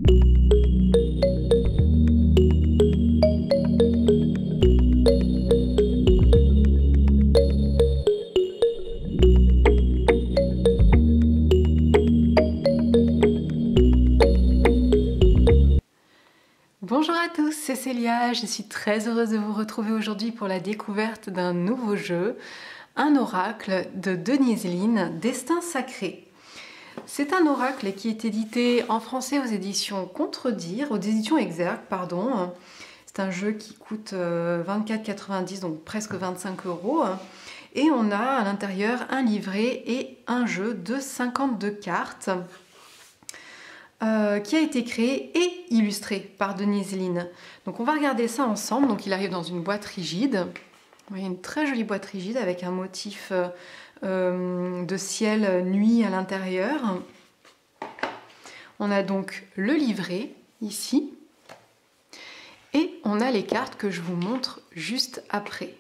Bonjour à tous, c'est Célia, je suis très heureuse de vous retrouver aujourd'hui pour la découverte d'un nouveau jeu, un oracle de Denise Linn, Destin Sacré. C'est un oracle qui est édité en français aux éditions Contredire, aux éditions Exergue, pardon. C'est un jeu qui coûte 24,90 €, donc presque 25 €. Et on a à l'intérieur un livret et un jeu de 52 cartes. Qui a été créé et illustré par Denise Linn. Donc on va regarder ça ensemble. Donc il arrive dans une boîte rigide. Vous voyez, une très jolie boîte rigide avec un motif de ciel nuit à l'intérieur. On a donc le livret ici. Et on a les cartes que je vous montre juste après.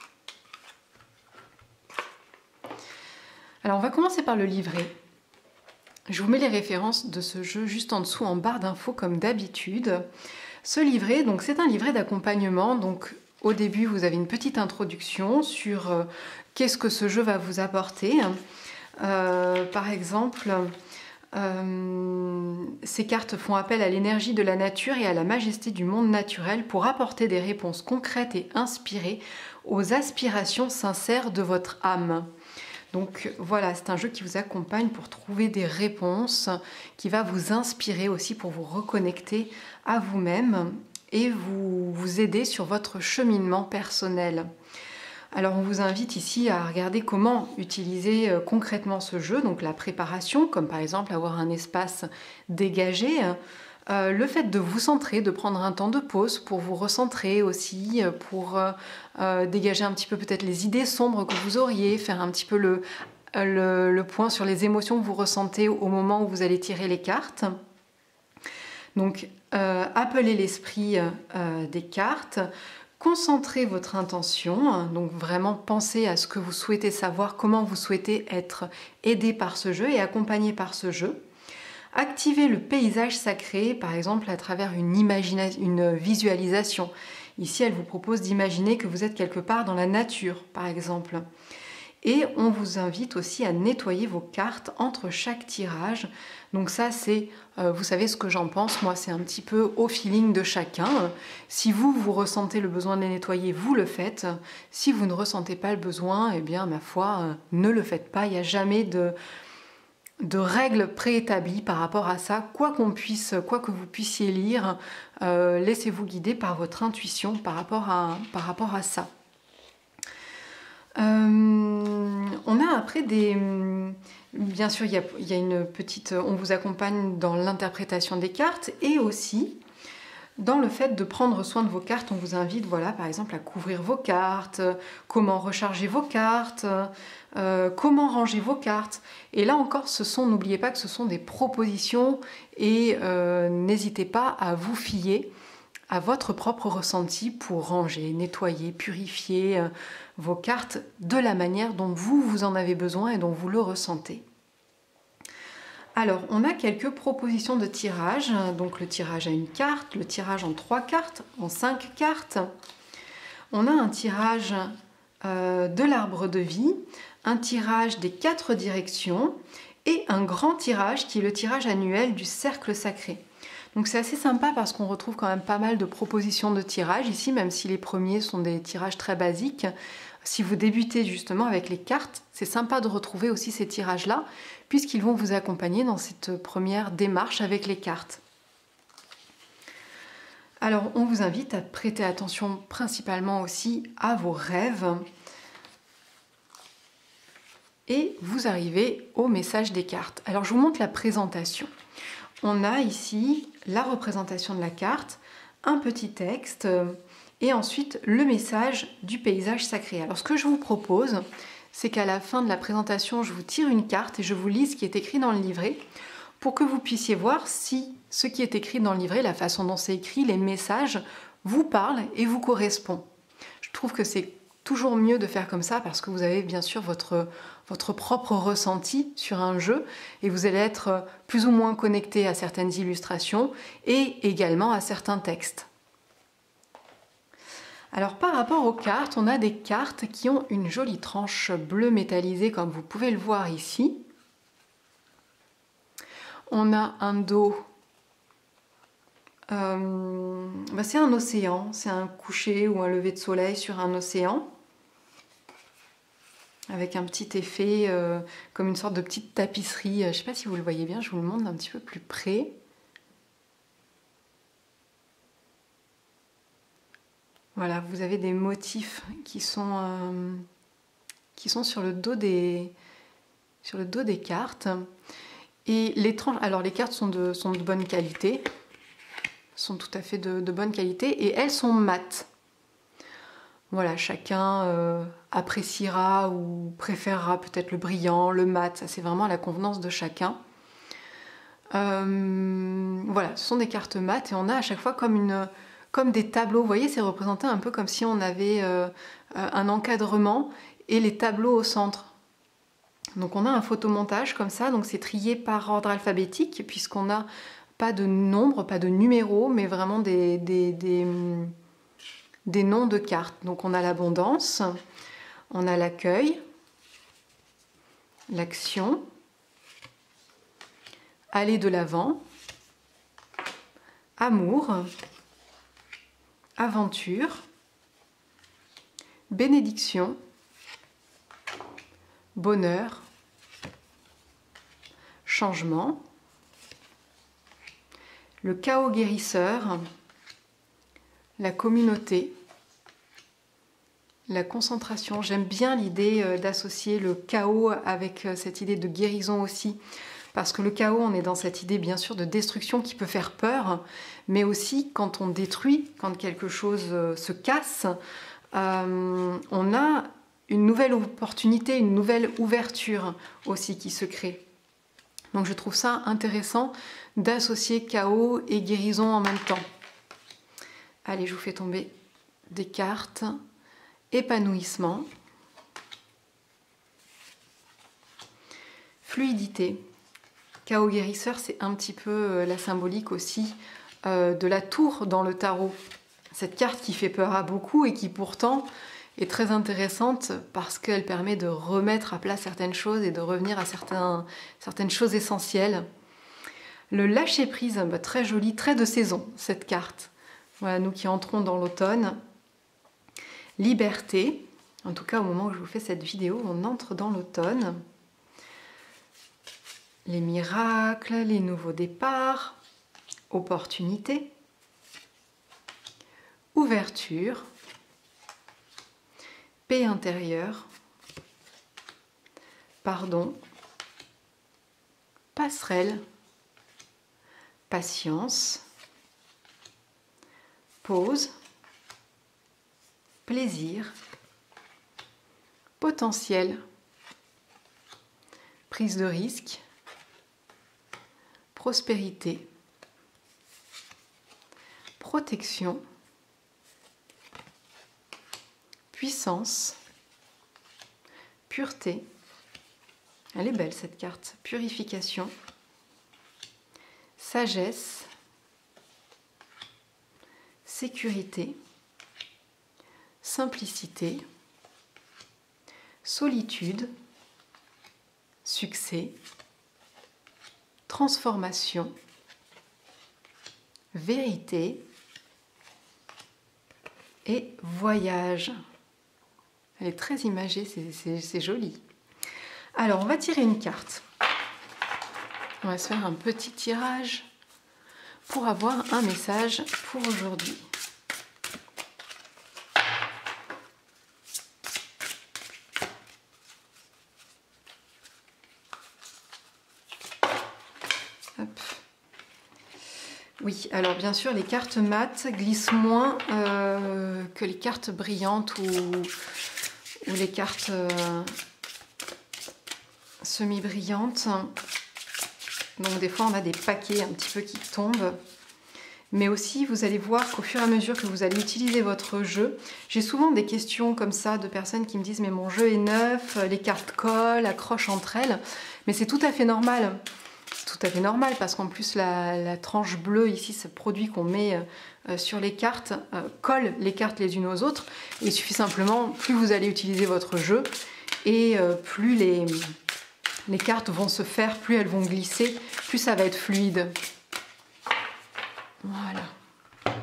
Alors on va commencer par le livret. Je vous mets les références de ce jeu juste en dessous en barre d'infos comme d'habitude. Ce livret, donc c'est un livret d'accompagnement. Donc au début, vous avez une petite introduction sur qu'est-ce que ce jeu va vous apporter. Par exemple, ces cartes font appel à l'énergie de la nature et à la majesté du monde naturel pour apporter des réponses concrètes et inspirées aux aspirations sincères de votre âme. Donc voilà, c'est un jeu qui vous accompagne pour trouver des réponses, qui va vous inspirer aussi pour vous reconnecter à vous-même et vous aider sur votre cheminement personnel. Alors on vous invite ici à regarder comment utiliser concrètement ce jeu, donc la préparation, comme par exemple avoir un espace dégagé, le fait de vous centrer, de prendre un temps de pause pour vous recentrer aussi, pour dégager un petit peu peut-être les idées sombres que vous auriez, faire un petit peu le point sur les émotions que vous ressentez au moment où vous allez tirer les cartes. Donc appelez l'esprit des cartes, concentrez votre intention, donc vraiment pensez à ce que vous souhaitez savoir, comment vous souhaitez être aidé par ce jeu et accompagné par ce jeu. Activez le paysage sacré, par exemple à travers une visualisation. Ici, elle vous propose d'imaginer que vous êtes quelque part dans la nature, par exemple. Et on vous invite aussi à nettoyer vos cartes entre chaque tirage. Donc ça, c'est, vous savez ce que j'en pense, moi c'est un petit peu au feeling de chacun. Si vous ressentez le besoin de les nettoyer, vous le faites. Si vous ne ressentez pas le besoin, eh bien, ma foi, ne le faites pas. Il n'y a jamais de règles préétablies par rapport à ça, quoi que vous puissiez lire, laissez-vous guider par votre intuition par rapport à ça. On a après bien sûr, il y a une petite, on vous accompagne dans l'interprétation des cartes et aussi dans le fait de prendre soin de vos cartes. On vous invite, voilà, par exemple, à couvrir vos cartes, comment recharger vos cartes, comment ranger vos cartes. Et là encore, n'oubliez pas que ce sont des propositions et n'hésitez pas à vous fier à votre propre ressenti pour ranger, nettoyer, purifier vos cartes de la manière dont vous en avez besoin et dont vous le ressentez. Alors, on a quelques propositions de tirage. Donc le tirage à une carte, le tirage en 3 cartes, en 5 cartes. On a un tirage de l'arbre de vie, un tirage des 4 directions et un grand tirage qui est le tirage annuel du cercle sacré. Donc c'est assez sympa parce qu'on retrouve quand même pas mal de propositions de tirage ici, même si les premiers sont des tirages très basiques. Si vous débutez justement avec les cartes, c'est sympa de retrouver aussi ces tirages-là, puisqu'ils vont vous accompagner dans cette première démarche avec les cartes. Alors on vous invite à prêter attention principalement aussi à vos rêves. Et vous arrivez au message des cartes. Alors je vous montre la présentation. On a ici la représentation de la carte, un petit texte et ensuite le message du paysage sacré. Alors ce que je vous propose, c'est qu'à la fin de la présentation, je vous tire une carte et je vous lis ce qui est écrit dans le livret pour que vous puissiez voir si ce qui est écrit dans le livret, la façon dont c'est écrit, les messages, vous parlent et vous correspondent. Je trouve que c'est toujours mieux de faire comme ça parce que vous avez bien sûr votre votre propre ressenti sur un jeu et vous allez être plus ou moins connecté à certaines illustrations et également à certains textes. Alors par rapport aux cartes, on a des cartes qui ont une jolie tranche bleue métallisée comme vous pouvez le voir ici. On a un dos, c'est un océan, c'est un coucher ou un lever de soleil sur un océan. Avec un petit effet comme une sorte de petite tapisserie. Je ne sais pas si vous le voyez bien, je vous le montre un petit peu plus près. Voilà, vous avez des motifs qui sont sur le dos des cartes. Et les tranches, alors les cartes sont de bonne qualité, sont tout à fait de bonne qualité et elles sont mates. Voilà, chacun appréciera ou préférera peut-être le brillant, le mat, ça c'est vraiment à la convenance de chacun. Voilà, ce sont des cartes mates et on a à chaque fois comme des tableaux, vous voyez, c'est représenté un peu comme si on avait un encadrement et les tableaux au centre. Donc on a un photomontage comme ça, donc c'est trié par ordre alphabétique puisqu'on n'a pas de nombres, pas de numéros, mais vraiment des noms de cartes. Donc on a l'abondance, on a l'accueil, l'action, aller de l'avant, amour, aventure, bénédiction, bonheur, changement, le chaos guérisseur, la communauté, la concentration. J'aime bien l'idée d'associer le chaos avec cette idée de guérison aussi, parce que le chaos, on est dans cette idée bien sûr de destruction qui peut faire peur, mais aussi quand on détruit, quand quelque chose se casse, on a une nouvelle opportunité, une nouvelle ouverture aussi qui se crée. Donc je trouve ça intéressant d'associer chaos et guérison en même temps. Allez, je vous fais tomber des cartes. Épanouissement. Fluidité. Chaos guérisseur, c'est un petit peu la symbolique aussi de la tour dans le tarot. Cette carte qui fait peur à beaucoup et qui pourtant est très intéressante parce qu'elle permet de remettre à plat certaines choses et de revenir à certaines choses essentielles. Le lâcher-prise, très joli, très de saison cette carte. Voilà, nous qui entrons dans l'automne. Liberté, en tout cas au moment où je vous fais cette vidéo, on entre dans l'automne. Les miracles, les nouveaux départs, opportunité, ouverture, paix intérieure, pardon, passerelle, patience, pause, plaisir, potentiel, prise de risque, prospérité, protection, puissance, pureté. Elle est belle cette carte. Purification, sagesse, sécurité, simplicité, solitude, succès, transformation, vérité et voyage. Elle est très imagée, c'est joli. Alors, on va tirer une carte. On va se faire un petit tirage pour avoir un message pour aujourd'hui. Hop. Oui, alors bien sûr, les cartes mates glissent moins que les cartes brillantes ou les cartes semi-brillantes. Donc des fois, on a des paquets un petit peu qui tombent. Mais aussi, vous allez voir qu'au fur et à mesure que vous allez utiliser votre jeu, j'ai souvent des questions comme ça de personnes qui me disent « mais mon jeu est neuf, les cartes collent, accrochent entre elles ». Mais c'est tout à fait normal. C'est tout à fait normal parce qu'en plus, la tranche bleue ici, ce produit qu'on met sur les cartes, colle les cartes les unes aux autres. Il suffit simplement, plus vous allez utiliser votre jeu et plus les cartes vont se faire, plus elles vont glisser, plus ça va être fluide. Voilà.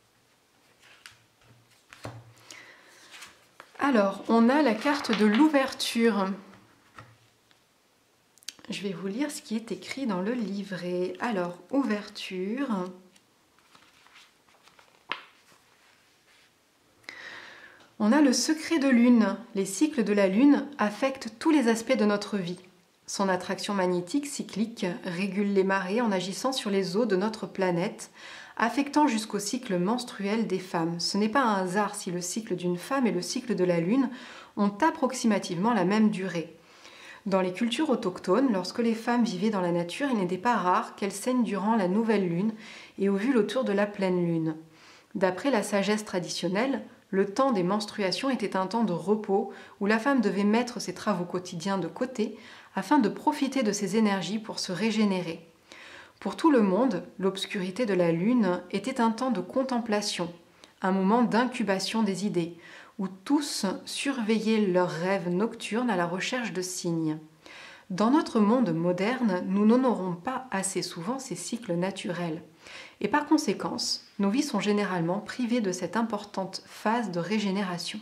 Alors, on a la carte de l'ouverture. Je vais vous lire ce qui est écrit dans le livret. Alors, ouverture. On a le secret de lune. Les cycles de la lune affectent tous les aspects de notre vie. Son attraction magnétique cyclique régule les marées en agissant sur les eaux de notre planète, affectant jusqu'au cycle menstruel des femmes. Ce n'est pas un hasard si le cycle d'une femme et le cycle de la lune ont approximativement la même durée. Dans les cultures autochtones, lorsque les femmes vivaient dans la nature, il n'était pas rare qu'elles saignent durant la nouvelle lune et ovules autour de la pleine lune. D'après la sagesse traditionnelle, le temps des menstruations était un temps de repos où la femme devait mettre ses travaux quotidiens de côté afin de profiter de ses énergies pour se régénérer. Pour tout le monde, l'obscurité de la lune était un temps de contemplation, un moment d'incubation des idées, où tous surveillaient leurs rêves nocturnes à la recherche de signes. Dans notre monde moderne, nous n'honorons pas assez souvent ces cycles naturels. Et par conséquent, nos vies sont généralement privées de cette importante phase de régénération.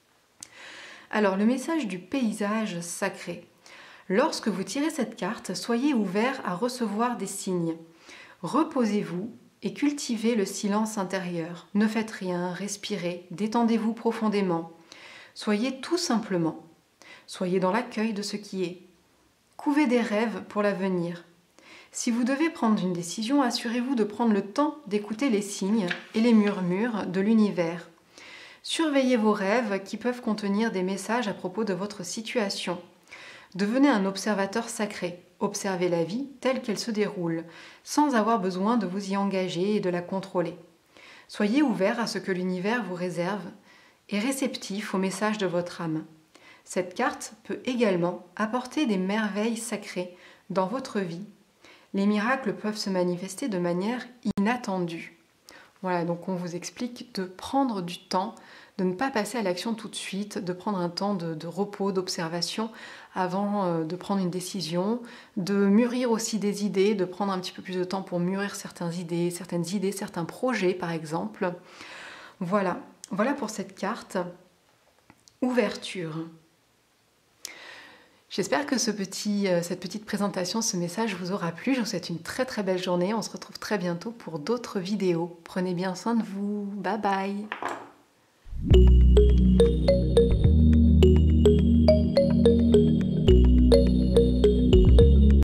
Alors, le message du paysage sacré. Lorsque vous tirez cette carte, soyez ouvert à recevoir des signes. Reposez-vous et cultivez le silence intérieur. Ne faites rien, respirez, détendez-vous profondément. Soyez tout simplement. Soyez dans l'accueil de ce qui est. Couvez des rêves pour l'avenir. Si vous devez prendre une décision, assurez-vous de prendre le temps d'écouter les signes et les murmures de l'univers. Surveillez vos rêves qui peuvent contenir des messages à propos de votre situation. Devenez un observateur sacré. Observez la vie telle qu'elle se déroule, sans avoir besoin de vous y engager et de la contrôler. Soyez ouvert à ce que l'univers vous réserve et réceptif aux messages de votre âme. Cette carte peut également apporter des merveilles sacrées dans votre vie. Les miracles peuvent se manifester de manière inattendue. Voilà, donc on vous explique de prendre du temps, de ne pas passer à l'action tout de suite, de prendre un temps de repos, d'observation avant de prendre une décision, de mûrir aussi des idées, de prendre un petit peu plus de temps pour mûrir certaines idées, certains projets par exemple. Voilà pour cette carte. Ouverture. J'espère que cette petite présentation, ce message vous aura plu. Je vous souhaite une très très belle journée. On se retrouve très bientôt pour d'autres vidéos. Prenez bien soin de vous. Bye bye.